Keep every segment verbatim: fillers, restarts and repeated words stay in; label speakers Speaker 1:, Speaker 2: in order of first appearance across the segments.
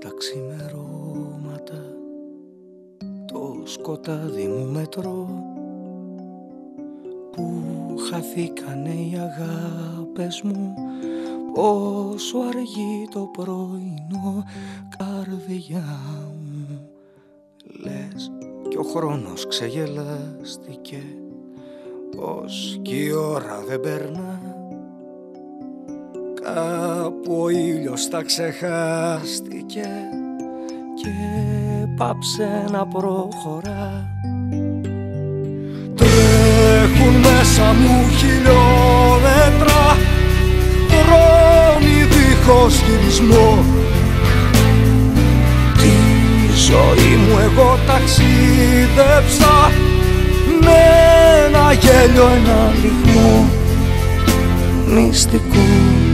Speaker 1: τα ξημερώματα το σκοτάδι μου μετρώ, που χαθήκανε οι αγάπες μου, πόσο αργεί το πρωινό, καρδιά μου. Λες κι ο χρόνος ξεγελάστηκε, πως κι η ώρα δεν περνά, κάπου ο ήλιος τα ξεχάστηκε και πάψε να προχωρά. Τρέχουν μέσα μου χιλιόμετρα, δρόμοι δίχως γυρισμό. Τη ζωή μου εγώ ταξίδεψα με ένα γέλιο, ένα λιγμό μυστικό.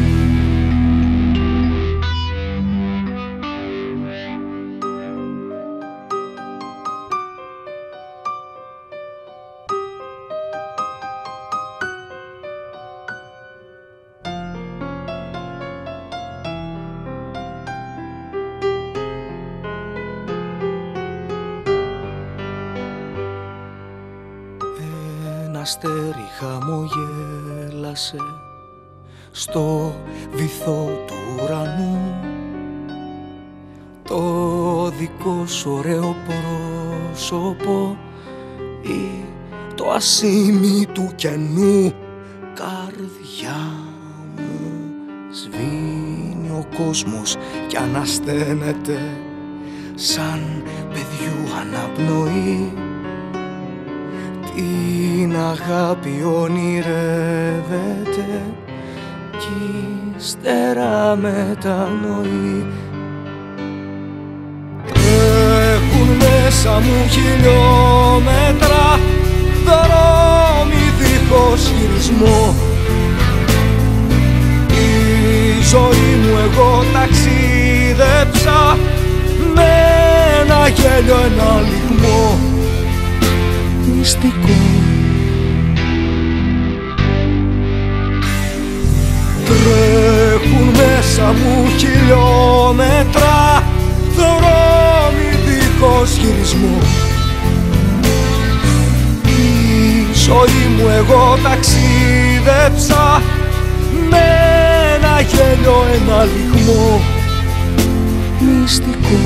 Speaker 1: Αστέρι χαμογέλασε στο βυθό του ουρανού, το δικό σου ωραίο πρόσωπο ή το ασήμι του κενού. Καρδιά μου, σβήνει ο κόσμος κι ανασταίνεται σαν παιδιού αναπνοή. Την αγάπη ονειρεύεται κι ύστερα μετανοεί. Τρέχουν μέσα μου χιλιόμετρα, δρόμοι δίχως γυρισμό. Η ζωή μου εγώ ταξίδεψα με ένα γέλιο, ένα λιγμό μυστικό. Τρέχουν μέσα μου χιλιόμετρα, δρόμοι δίχως γυρισμό. Η ζωή μου εγώ ταξίδεψα με ένα γέλιο, ένα λιγμό μυστικό.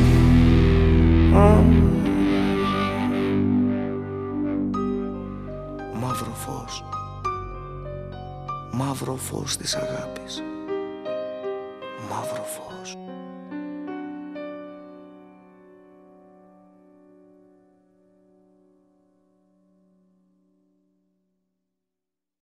Speaker 1: Μαύρο φως, μαύρο φως της αγάπης, μαύρο φως.